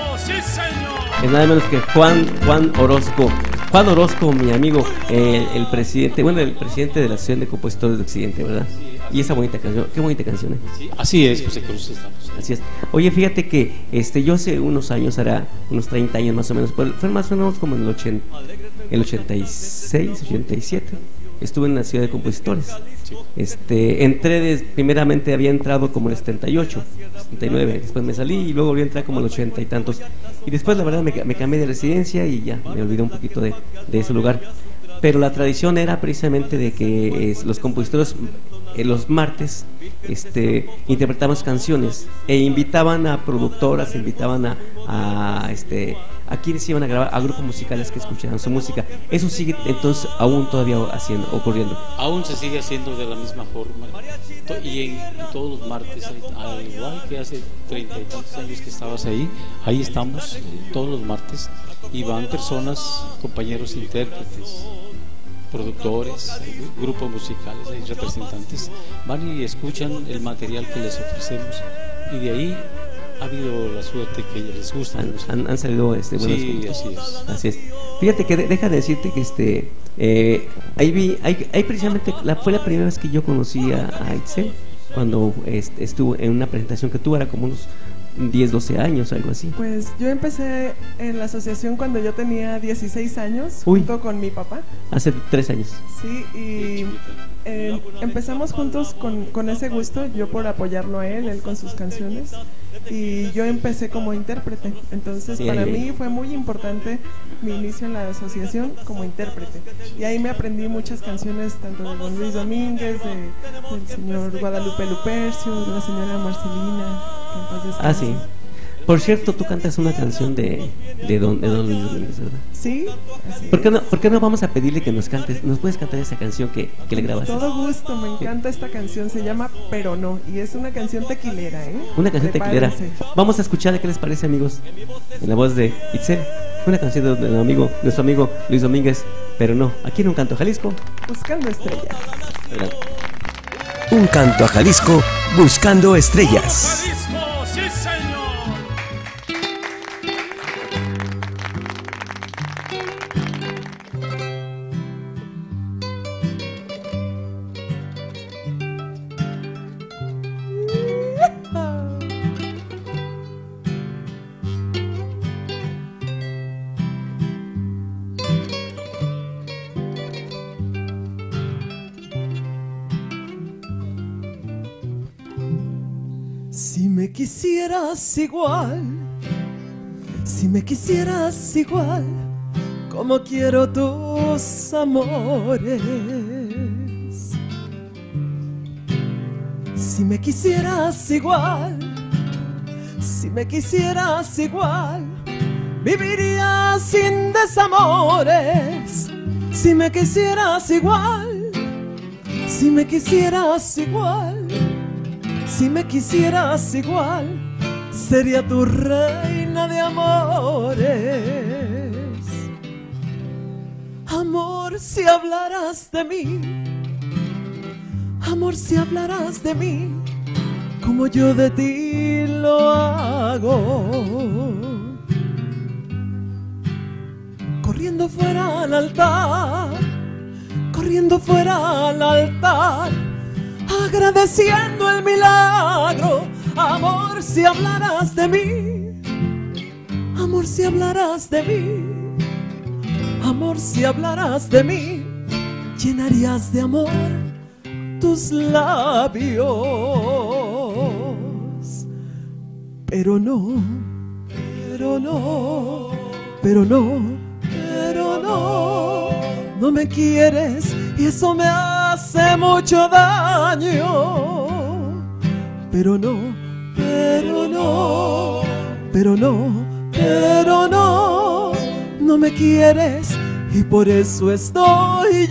C: Es nada menos que Juan Juan Orozco. Juan Orozco, mi amigo, eh, el presidente, bueno, el presidente de la Asociación de Compositores de Occidente, ¿verdad? Y esa bonita canción, qué bonita canción, ¿eh?
M: Sí, así es, José Cruz, estamos.
C: Así es. Oye, fíjate que este, yo hace unos años, hará unos treinta años más o menos, pero fue más o menos como en el, ochenta, el ochenta y seis, ochenta y siete, estuve en la Ciudad de Compositores. Sí. Este, entré, des, primeramente había entrado como en el setenta y ocho, setenta y nueve, después me salí y luego volví a entrar como en el ochenta y tantos. Y después la verdad me, me cambié de residencia y ya me olvidé un poquito de, de ese lugar. Pero la tradición era precisamente de que eh, los compositores eh, los martes este, interpretaban canciones e invitaban a productoras, invitaban a, a, este, a quienes iban a grabar, a grupos musicales que escucharan su música. Eso sigue entonces aún todavía haciendo, ocurriendo.
M: Aún se sigue haciendo de la misma forma y en, en todos los martes, al igual que hace treinta y tantos años que estabas ahí, ahí estamos eh, todos los martes y van personas, compañeros intérpretes, productores, grupos musicales, hay representantes, van y escuchan el material que les ofrecemos y de ahí ha habido la suerte que les gusta.
C: Han, han, han salido este, buenos
M: sí,
C: grupos.
M: así es.
C: Así es. Fíjate que de, deja de decirte que este eh, ahí vi, ahí, ahí precisamente la, fue la primera vez que yo conocí a, a Itzel cuando este, estuvo en una presentación que tuvo, era como unos diez, doce años, algo así.
E: Pues yo empecé en la asociación cuando yo tenía dieciséis años,
C: Uy.
E: junto con mi papá.
C: Hace tres años.
E: Sí, y eh, empezamos juntos con, con ese gusto, yo por apoyarlo a él, él con sus canciones, y yo empecé como intérprete. Entonces
C: Sí,
E: para
C: ahí,
E: mí
C: ahí.
E: fue muy importante mi inicio en la asociación como intérprete. Y ahí me aprendí muchas canciones, tanto de don Luis Domínguez, de, del señor Guadalupe Lupercio, de la señora Marcelina, que en paz descanse.
C: Ah, sí. Por cierto, tú cantas una canción de, de, don, de don Luis Domínguez, ¿verdad?
E: Sí, así
C: ¿Por qué,
E: es.
C: no, ¿Por qué no vamos a pedirle que nos cantes? ¿Nos puedes cantar esa canción que, que le grabaste?
E: Todo gusto, me encanta esta canción, se llama Pero No, y es una canción tequilera, ¿eh?
C: Una canción tequilera.
E: Prepárense.
C: Vamos a escuchar, ¿qué les parece, amigos? En la voz de Itzel, una canción de nuestro amigo, nuestro amigo Luis Domínguez, pero no, aquí en Un Canto a Jalisco.
E: Buscando estrellas.
C: Adelante.
B: Un canto a Jalisco buscando estrellas.
L: ¡Sí, señor!
E: Si me quisieras igual, si me quisieras igual, como quiero tus amores. Si me quisieras igual, si me quisieras igual, viviría sin desamores. Si me quisieras igual, si me quisieras igual, si me quisieras igual, sería tu reina de amores. Amor, si hablarás de mí, amor, si hablarás de mí, como yo de ti lo hago. Corriendo fuera al altar, corriendo fuera al altar, agradeciendo el milagro. Amor, si hablaras de mí, amor, si hablaras de mí, amor, si hablaras de mí, llenarías de amor tus labios. Pero no, pero no, pero no, pero no, no me quieres y eso me hace mucho daño. Pero no, pero no, pero no, pero no, no me quieres y por eso estoy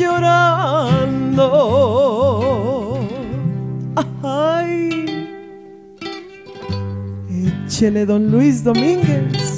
E: llorando. Ay, échele, don Luis Domínguez.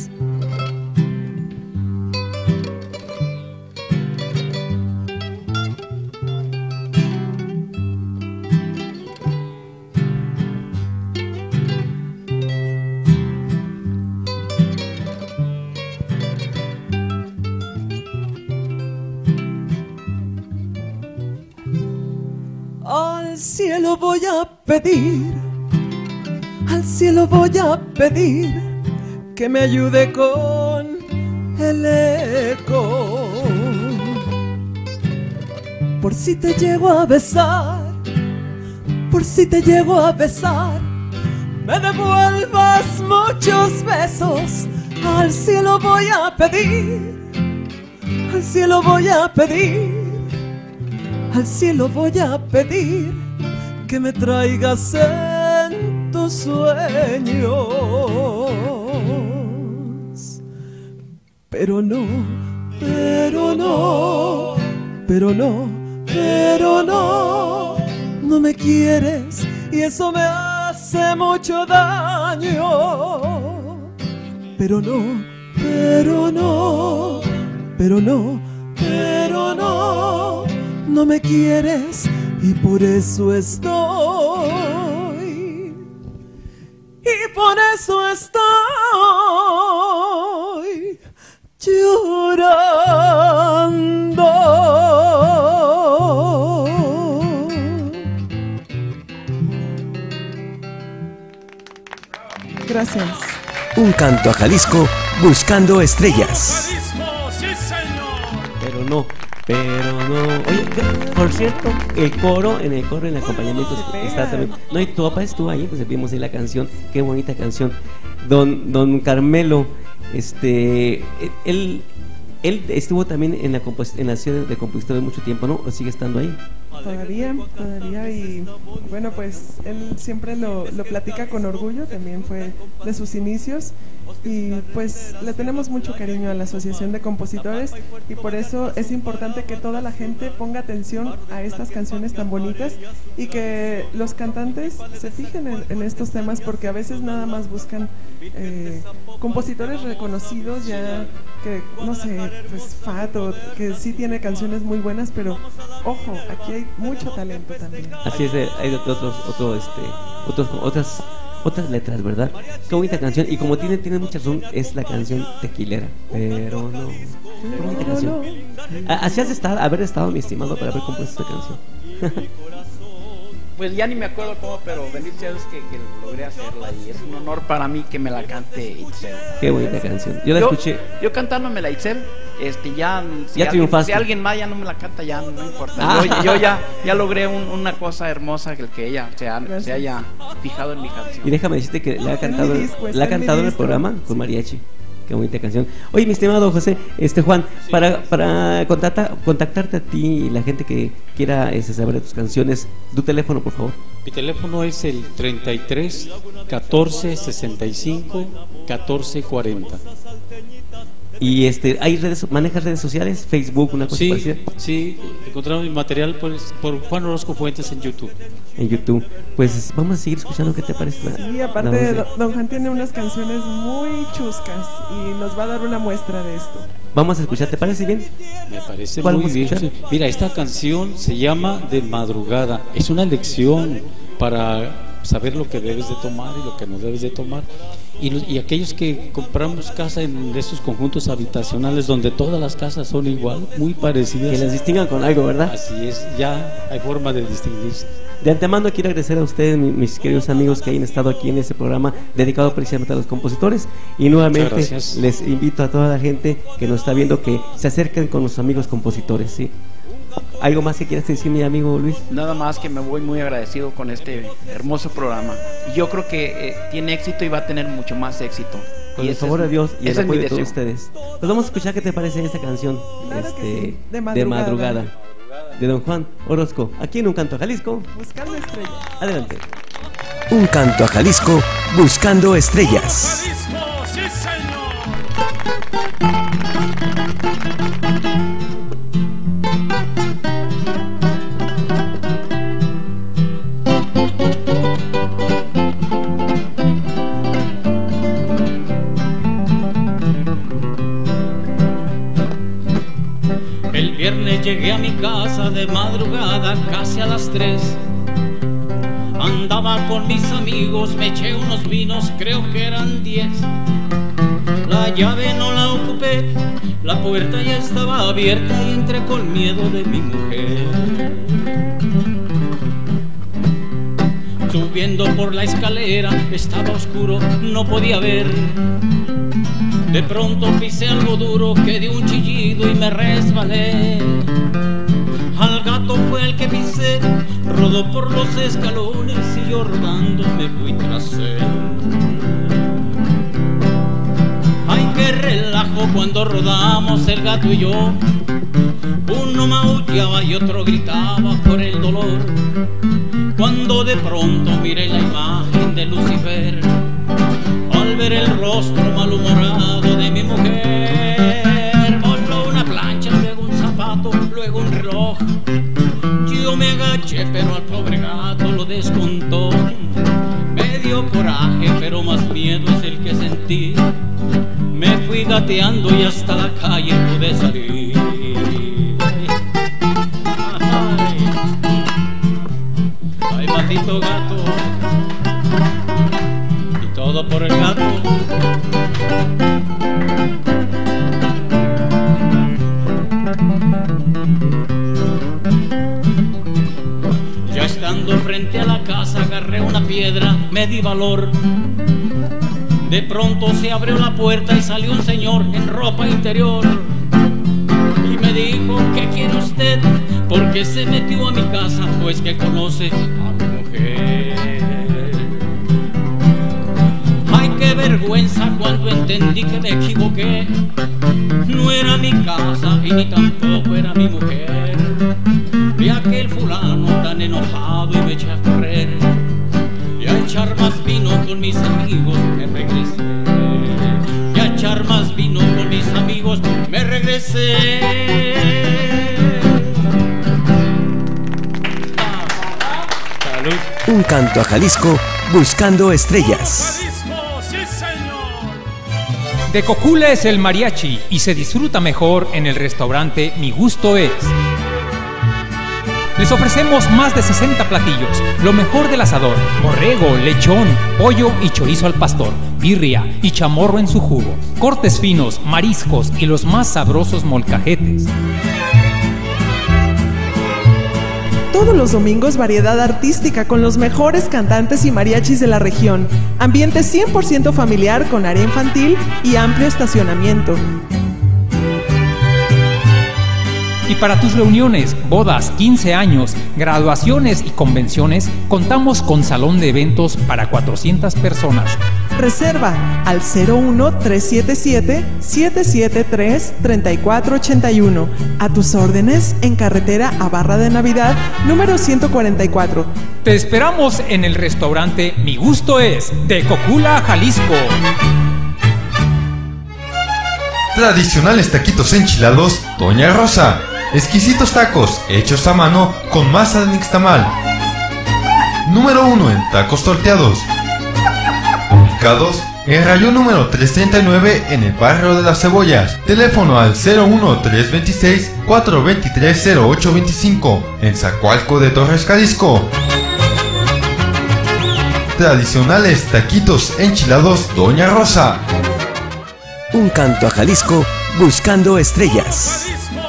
E: Al cielo voy a pedir, al cielo voy a pedir que me ayude con el eco. Por si te llego a besar, por si te llego a besar, me devuelvas muchos besos. Al cielo voy a pedir, al cielo voy a pedir, al cielo voy a pedir que me traigas en tus sueños. Pero no, pero no, pero no, pero no, no me quieres y eso me hace mucho daño. Pero no, pero no, pero no, pero no, no me quieres y por eso estoy, y por eso estoy llorando. Gracias.
B: Un canto a Jalisco buscando estrellas.
C: Pero no, pero no. Oye, por cierto, el coro, en el coro, en el acompañamiento está también. No, y tu papá estuvo ahí, pues vimos ahí la canción. Qué bonita canción. Don, don Carmelo, este, él, él estuvo también en la compos en la ciudad de compositor mucho tiempo, ¿no? ¿O sigue estando ahí?
E: Todavía, todavía, y bueno, pues él siempre lo, lo platica con orgullo, también fue de sus inicios, y pues le tenemos mucho cariño a la Asociación de Compositores, y por eso es importante que toda la gente ponga atención a estas canciones tan bonitas, y que los cantantes se fijen en, en estos temas, porque a veces nada más buscan eh, compositores reconocidos, ya que, no sé, pues Fato, que sí tiene canciones muy buenas, pero ojo, aquí hay mucho talento también.
C: Así es, hay otros, otro, este, otros, otras, otras letras, ¿verdad? Qué bonita canción, y como tiene, tiene mucha razón, es la canción tequilera, pero no, qué bonita canción. Así has de estar, haber estado, mi estimado, para haber compuesto esta canción.
K: Pues ya ni me acuerdo cómo, pero bendito sea Dios que, que logré hacerla, y es un honor para mí que me la cante Itzel.
C: Qué bonita canción, yo la
K: yo,
C: escuché.
K: Yo cantándome la Itzel, este, ya, si,
C: ya
K: alguien,
C: triunfaste.
K: si alguien más ya no me la canta, ya no importa.
C: Ah.
K: Yo, yo ya, ya logré un, una cosa hermosa, que el que ella se, ha, se haya fijado en mi canción.
C: Y déjame decirte que la ha cantado, la ha cantado en el programa con mariachi. Qué bonita canción. Oye, mi estimado José, este Juan, para, para contacta, contactarte a ti y la gente que quiera este, saber de tus canciones, tu teléfono, por favor.
M: Mi teléfono es el treinta y tres, catorce, sesenta y cinco, catorce, cuarenta.
C: Y este, ¿hay redes, manejas redes sociales? Facebook, una cosa
M: sí,
C: parecida.
M: Sí, encontramos mi material por, por Juan Orozco Fuentes en YouTube.
C: En YouTube. Pues vamos a seguir escuchando. ¿Qué te parece?
E: Sí, aparte don, don Juan tiene unas canciones muy chuscas y nos va a dar una muestra de esto.
C: Vamos a escuchar, ¿te parece bien?
M: Me parece muy bien. Mira, esta canción se llama De Madrugada. Es una lección para saber lo que debes de tomar y lo que no debes de tomar. Y, los, y aquellos que compramos casa en esos conjuntos habitacionales donde todas las casas son igual, muy parecidas.
C: Que las distingan con algo, ¿verdad?
M: Así es, ya hay forma de distinguirse.
C: De antemano quiero agradecer a ustedes, mis queridos amigos, que hayan estado aquí en este programa dedicado precisamente a los compositores. Y nuevamente les invito a toda la gente que nos está viendo que se acerquen con los amigos compositores, ¿sí? ¿Algo más que quieras decir, mi amigo Luis?
K: Nada más, que me voy muy agradecido con este hermoso programa. Y yo creo que eh, tiene éxito y va a tener mucho más éxito.
C: Con
K: y
C: el favor de Dios y el apoyo de todos
K: deseo.
C: ustedes. Pues vamos a escuchar qué te parece esta canción.
E: Claro
C: este,
E: que sí. De madrugada.
C: de madrugada. De don Juan Orozco, aquí en Un Canto a Jalisco.
E: Buscando estrellas.
C: Adelante.
B: Un Canto a Jalisco, buscando estrellas.
L: El viernes llegué a mi casa de madrugada, casi a las tres. Andaba con mis amigos, me eché unos vinos, creo que eran diez. La llave no la ocupé, la puerta ya estaba abierta y entré con miedo de mi mujer. Subiendo por la escalera, estaba oscuro, no podía ver. De pronto pisé algo duro que dio un chillido y me resbalé. Al gato fue el que pisé, rodó por los escalones y yo rodando me fui tras él. Ay, qué relajo cuando rodamos el gato y yo. Uno maullaba y otro gritaba por el dolor. Cuando de pronto miré la imagen de Lucifer, al ver el rostro malhumorado de mi mujer, voló una plancha, luego un zapato, luego un reloj. Yo me agaché, pero al pobre gato lo descontó. Me dio coraje, pero más miedo es el que sentí. Me fui gateando y hasta la calle pude salir. Ay, ay, maldito gato. Todo por el gato. Ya estando frente a la casa agarré una piedra, me di valor. De pronto se abrió la puerta y salió un señor en ropa interior y me dijo: ¿qué quiere usted? ¿Por qué se metió a mi casa? Pues que conoce a mi mujer. Qué vergüenza cuando entendí que me equivoqué. No era mi casa y ni tampoco era mi mujer. Vi a aquel fulano tan enojado y me eché a correr. Y a echar más vino con mis amigos me regresé. Y a echar más vino con mis amigos me regresé.
M: Salud.
B: Un Canto a Jalisco, buscando estrellas.
I: De Cocula es el mariachi y se disfruta mejor en el restaurante Mi Gusto Es. Les ofrecemos más de sesenta platillos, lo mejor del asador: borrego, lechón, pollo y chorizo al pastor, birria y chamorro en su jugo, cortes finos, mariscos y los más sabrosos molcajetes.
E: Todos los domingos variedad artística con los mejores cantantes y mariachis de la región. Ambiente cien por ciento familiar con área infantil y amplio estacionamiento.
I: Y para tus reuniones, bodas, quince años, graduaciones y convenciones, contamos con salón de eventos para cuatrocientas personas.
E: Reserva al cero uno tres siete siete, siete siete tres, tres cuatro ocho uno. A tus órdenes en carretera a Barra de Navidad, número ciento cuarenta y cuatro.
I: Te esperamos en el restaurante Mi Gusto Es, de Cocula, Jalisco.
J: Tradicionales taquitos enchilados Doña Rosa. Exquisitos tacos hechos a mano con masa de nixtamal. Número uno en tacos torteados. Ubicados en rayón número trescientos treinta y nueve en el barrio de Las Cebollas. Teléfono al cero uno tres veintiséis, cuatro veintitrés, cero ocho veinticinco en Zacualco de Torres, Jalisco. tradicionales taquitos enchilados Doña Rosa.
B: Un canto a Jalisco buscando estrellas.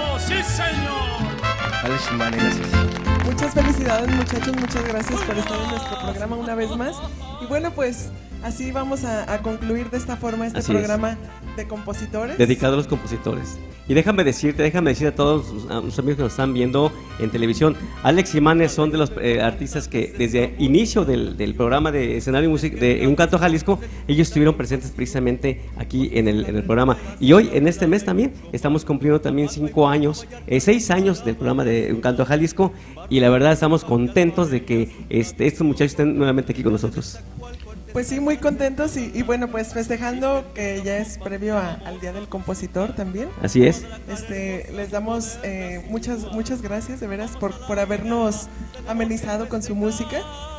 E: Muchas felicidades, muchachos, muchas gracias por estar en nuestro programa una vez más. Y bueno, pues así vamos a, a concluir de esta forma este
C: Así
E: programa
C: es.
E: de compositores.
C: Dedicado a los compositores. Y déjame decirte, déjame decir a todos los amigos que nos están viendo en televisión, Alex y Mane son de los eh, artistas que desde inicio del, del programa de escenario y música de Un Canto a Jalisco, ellos estuvieron presentes precisamente aquí en el, en el programa. Y hoy, en este mes también, estamos cumpliendo también cinco años, eh, seis años del programa de Un Canto a Jalisco, y la verdad estamos contentos de que este, estos muchachos estén nuevamente aquí con nosotros.
E: Pues sí, muy contentos y, y bueno, pues festejando que ya es previo a, al Día del Compositor también.
C: Así es.
E: Este, les damos eh, muchas muchas gracias de veras por, por habernos amenizado con su música.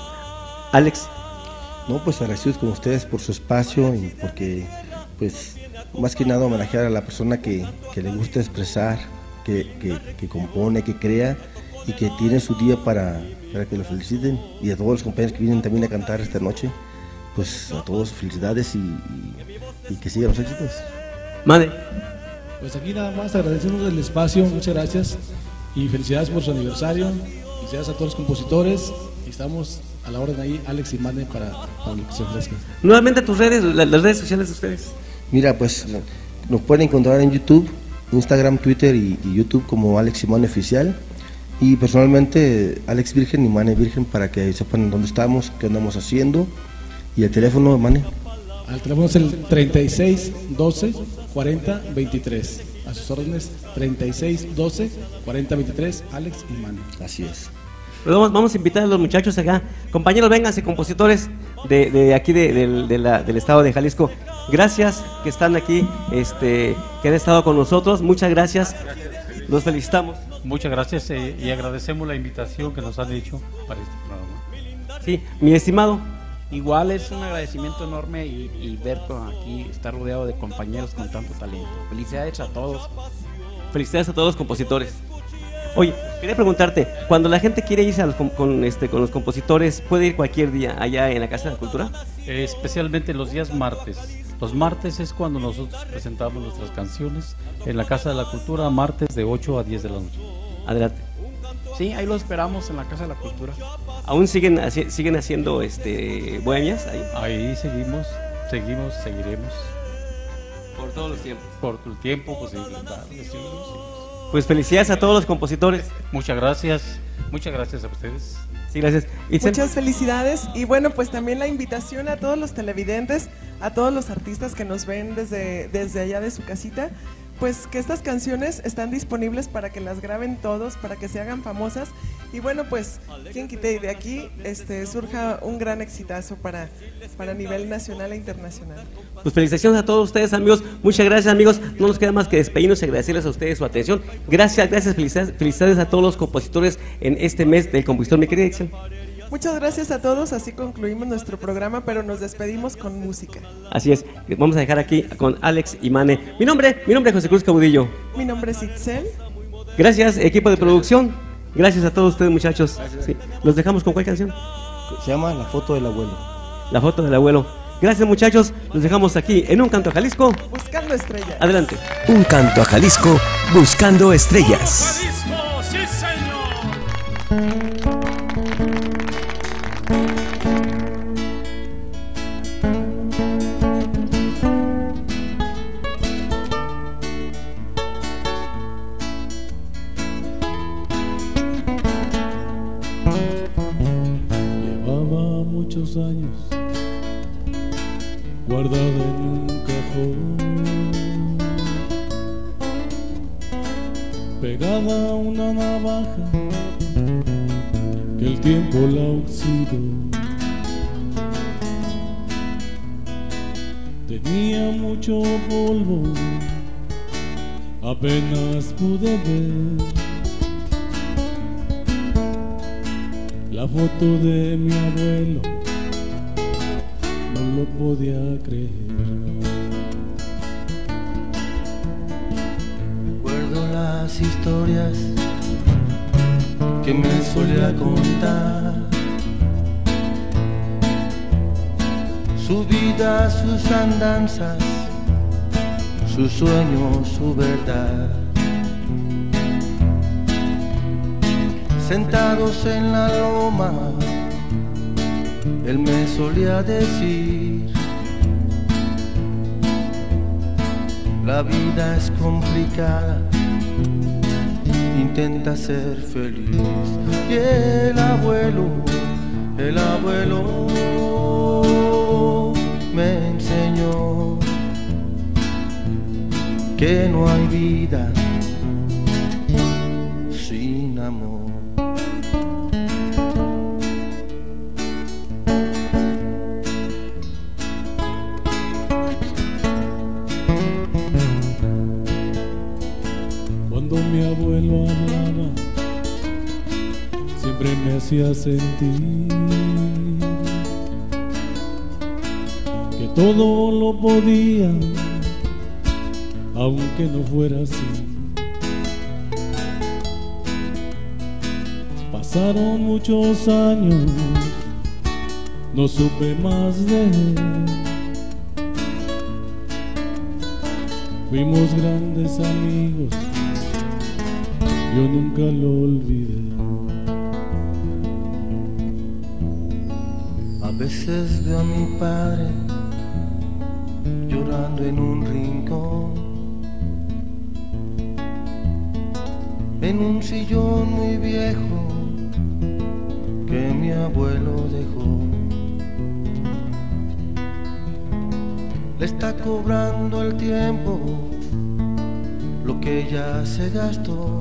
C: Alex.
G: No, pues agradecidos con ustedes por su espacio y porque, pues, más que nada homenajear a la persona que, que le gusta expresar, que, que, que compone, que crea y que tiene su día para, para que lo feliciten, y a todos los compañeros que vienen también a cantar esta noche. Pues a todos felicidades y, y, y que sigan los éxitos.
C: Madre.
H: Pues aquí nada más agradecemos el espacio, muchas gracias y felicidades por su aniversario, felicidades a todos los compositores y estamos a la orden ahí, Alex y Mane, para, para lo que se ofrezca.
C: Nuevamente tus redes, las, las redes sociales de ustedes.
G: Mira, pues nos pueden encontrar en YouTube, Instagram, Twitter y, y YouTube como Alex y Mane Oficial, y personalmente Alex Virgen y Mane Virgen, para que sepan dónde estamos, qué andamos haciendo. ¿Y el teléfono, Mane?
H: El teléfono es el treinta y seis doce cuarenta veintitrés. A sus órdenes, treinta y seis doce cuarenta veintitrés, Alex y Mane.
G: Así es.
C: Pues vamos, vamos a invitar a los muchachos acá. Compañeros, vénganse, compositores de, de aquí de, de, de la, del estado de Jalisco. Gracias que están aquí, este, que han estado con nosotros. Muchas gracias. Los felicitamos.
M: Muchas gracias eh, y agradecemos la invitación que nos han hecho para este programa.
C: Sí, mi estimado.
K: Igual es un agradecimiento enorme y, y ver aquí, estar rodeado de compañeros con tanto talento. Felicidades a todos.
C: Felicidades a todos los compositores. Oye, quería preguntarte, cuando la gente quiere irse a los, con, con, este, con los compositores, ¿puede ir cualquier día allá en la Casa de la Cultura?
M: Eh, especialmente los días martes. Los martes es cuando nosotros presentamos nuestras canciones en la Casa de la Cultura, martes de ocho a diez de la noche.
C: Adelante.
K: Sí, ahí lo esperamos en la Casa de la Cultura.
C: ¿Aún siguen, siguen haciendo este, bohemias? Ahí?
M: Ahí seguimos, seguimos, seguiremos.
C: Por todos los tiempos.
M: Por el tiempo, pues claro, seguimos.
C: Pues felicidades a todos los compositores.
M: Muchas gracias, muchas gracias a ustedes.
C: Sí, gracias. Itzel.
E: Muchas felicidades y bueno, pues también la invitación a todos los televidentes, a todos los artistas que nos ven desde, desde allá de su casita, pues que estas canciones están disponibles para que las graben todos, para que se hagan famosas y bueno, pues quien quite y de aquí este, surja un gran exitazo para, para nivel nacional e internacional.
C: Pues felicitaciones a todos ustedes, amigos. Muchas gracias, amigos. No nos queda más que despedirnos y agradecerles a ustedes su atención. Gracias, gracias, felicidades, felicidades a todos los compositores en este mes del compositor. Mi querida Itzel.
E: Muchas gracias a todos, así concluimos nuestro programa, pero nos despedimos con música.
C: Así es, vamos a dejar aquí con Alex y Mane. Mi nombre, mi nombre es José Cruz Caudillo.
E: Mi nombre es Itzel.
C: Gracias, equipo de producción. Gracias a todos ustedes, muchachos. Sí. ¿Los dejamos con cuál canción?
G: Se llama La Foto del Abuelo.
C: La Foto del Abuelo. Gracias, muchachos. Los dejamos aquí en Un Canto a Jalisco.
E: Buscando estrellas.
C: Adelante.
B: Un Canto a Jalisco buscando estrellas.
L: Jalisco, sí, señor.
D: Años guardada en un cajón, pegada a una navaja que el tiempo la oxidó. Tenía mucho polvo, apenas pude ver la foto de mi abuelo. No lo podía creer.
F: Recuerdo las historias que me solía contar, su vida, sus andanzas, sus sueños, su verdad. Sentados en la loma, él me solía decir: la vida es complicada, intenta ser feliz. Y el abuelo, el abuelo me enseñó que no hay vida sin amor.
D: Cuando mi abuelo hablaba, siempre me hacía sentir que todo lo podía, aunque no fuera así. Pasaron muchos años, no supe más de él. Fuimos grandes amigos, yo nunca lo olvidé.
F: A veces veo a mi padre llorando en un rincón, en un sillón muy viejo que mi abuelo dejó. Le está cobrando el tiempo lo que ya se gastó.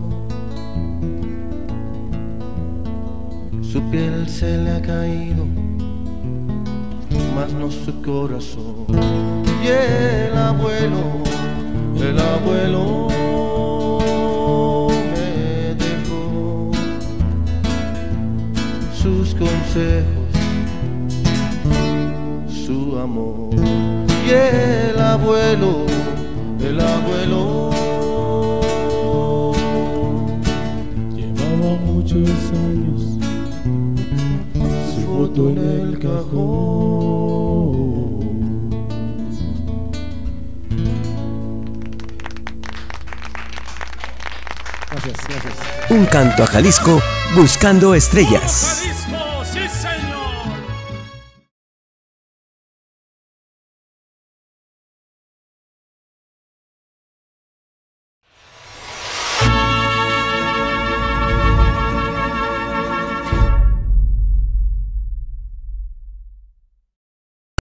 F: Su piel se le ha caído, mas no su corazón. Y el abuelo, el abuelo me dejó sus consejos, su amor. Y el abuelo, el abuelo
D: llevaba muchos años su foto en el cajón.
B: Un canto a Jalisco buscando estrellas.